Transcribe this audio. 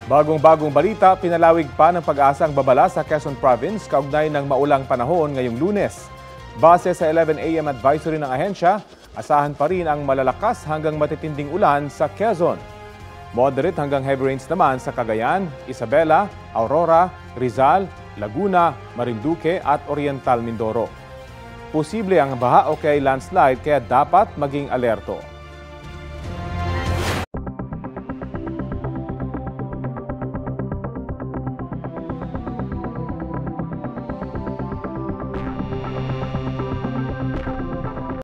Bagong-bagong balita, pinalawig pa ng pag-asa ang babala sa Quezon Province kaugnay ng maulang panahon ngayong Lunes. Base sa 11 AM advisory ng ahensya, asahan pa rin ang malalakas hanggang matitinding ulan sa Quezon. Moderate hanggang heavy rains naman sa Cagayan, Isabela, Aurora, Rizal, Laguna, Marinduque at Oriental Mindoro. Posible ang baha o kaya landslide kaya dapat maging alerto.